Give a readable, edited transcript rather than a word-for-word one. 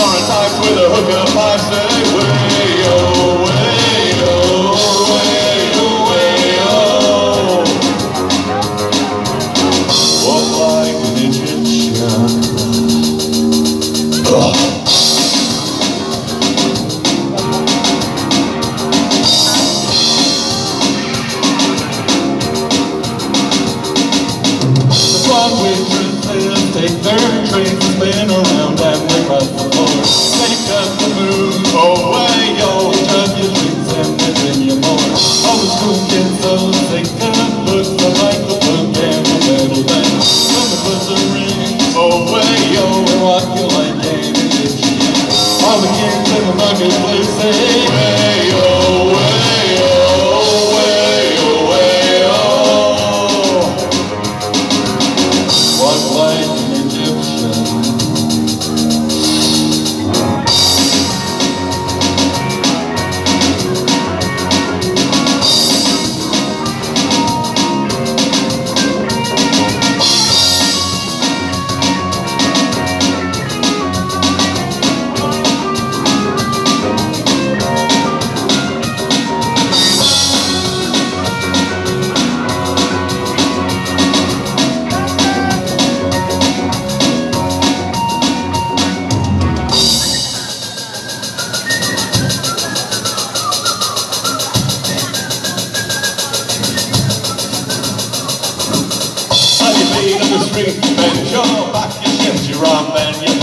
Foreign type with a hook and a pipe say, way oh, way oh, way oh, way oh. Walk like an Egyptian. The one waitresses take their trains and spin around and they cross the floor. Take up the moon, oh way yo, jump your drinks and then bring you more. All the school kids so sick of books, I like the book and the metal band. When the buzzer rings, oh way yo, and rock you like an Egyptian. All the kids in the marketplace say, way oh, way oh, way oh, way oh. Walk like an Egyptian. On the street, bend your back, you shift your arm, and you